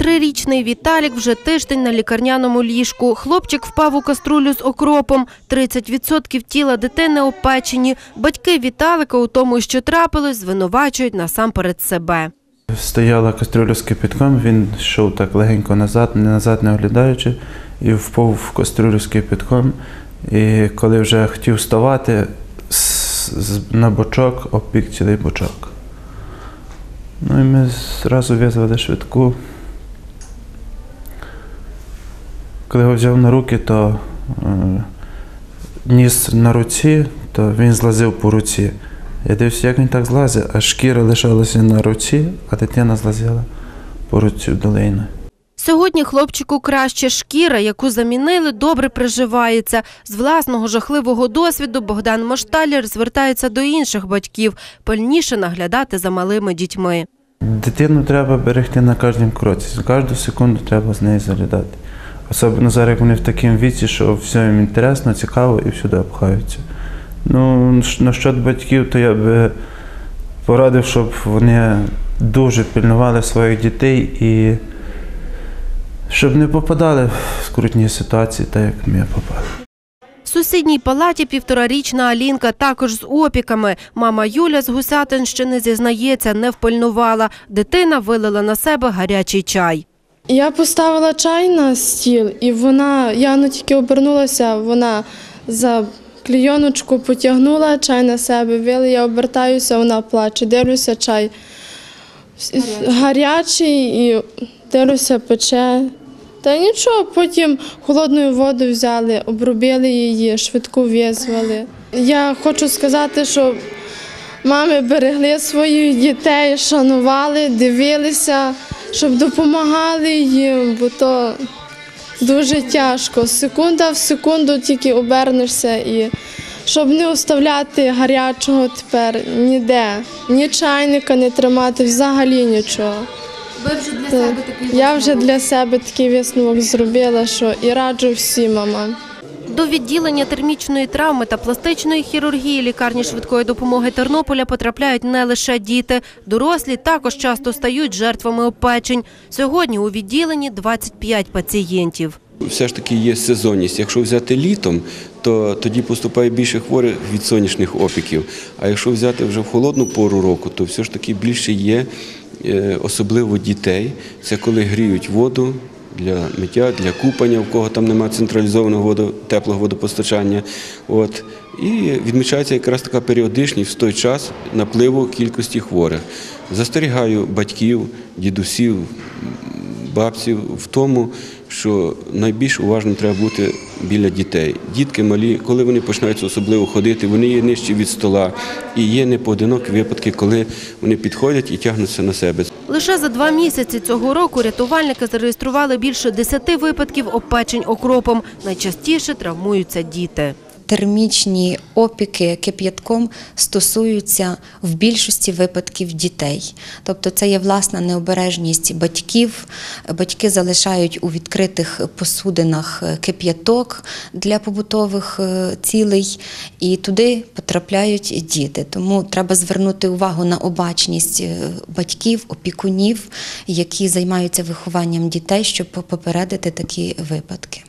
3-річний Віталік вже тиждень на лікарняному ліжку. Хлопчик впав у каструлю з окропом. 30% тіла дитини опечені. Батьки Віталика у тому, що трапилось, звинувачують насамперед себе. Стояла каструля з кипятком, він йшов так легенько назад не оглядаючи, і впав в каструлю з кипятком. І коли вже хотів вставати, на бочок обпік цілий бочок. Ну і ми зразу визвали швидку. Коли його взяв на руки, то ніс на руці, то він злазив по руці. Я дивився, як він так злазить, а шкіра лишалася на руці, а дитина злазила по руці долину. Сьогодні хлопчику краще. Шкіра, яку замінили, добре приживається. З власного жахливого досвіду Богдан Мошталєр звертається до інших батьків – пильніше наглядати за малими дітьми. Дитину треба берегти на кожному кроці, кожну секунду треба з нею заглядати. Особливо зараз, як вони в такому віці, що все їм інтересно, цікаво і всюди обхаються. Ну, насчет батьків, то я би порадив, щоб вони дуже пильнували своїх дітей і щоб не попадали в скрутні ситуації, так як ми попали. В сусідній палаті 1,5-річна Алінка також з опіками. Мама Юля з Гусятинщини зізнається, не впильнувала. Дитина вилила на себе гарячий чай. Я поставила чай на стіл, і я тільки обернулася, вона за клійоночку потягнула чай на себе, вили, я обертаюся, вона плаче, дивлюся, чай гарячий і дивлюся, пече. Та нічого, потім холодною воду взяли, обробили її, швидку визвали. Я хочу сказати, що мами берегли своїх дітей, шанували, дивилися, щоб допомагали їм, бо то дуже тяжко. Секунда в секунду тільки обернешся, і щоб не оставляти гарячого тепер ніде, ні чайника не тримати, взагалі нічого. Ви вже для себе такий висновок? Я вже для себе такий висновок зробила, що і раджу всім мамам. До відділення термічної травми та пластичної хірургії лікарні швидкої допомоги Тернополя потрапляють не лише діти. Дорослі також часто стають жертвами опечень. Сьогодні у відділенні 25 пацієнтів. Все ж таки є сезонність. Якщо взяти літом, то тоді поступає більше хворих від сонячних опіків. А якщо взяти вже в холодну пору року, то все ж таки більше є, особливо дітей. Це коли гріють воду для миття, для купання, у кого там немає централізованого теплого водопостачання. І відмічається якраз така періодичність в той час напливу кількості хворих. Застерігаю батьків, дідусів, бабців в тому, що найбільш уважним треба бути біля дітей. Дітки малі, коли вони починають особливо ходити, вони є нижчі від стола. І є непоодинокі випадки, коли вони підходять і тягнуться на себе. Лише за 2 місяці цього року рятувальники зареєстрували більше 10 випадків опечень окропом. Найчастіше травмуються діти. Термічні опіки кип'ятком стосуються в більшості випадків дітей. Тобто це є власна необережність батьків. Батьки залишають у відкритих посудинах кип'яток для побутових цілей і туди потрапляють діти. Тому треба звернути увагу на обачність батьків, опікунів, які займаються вихованням дітей, щоб попередити такі випадки.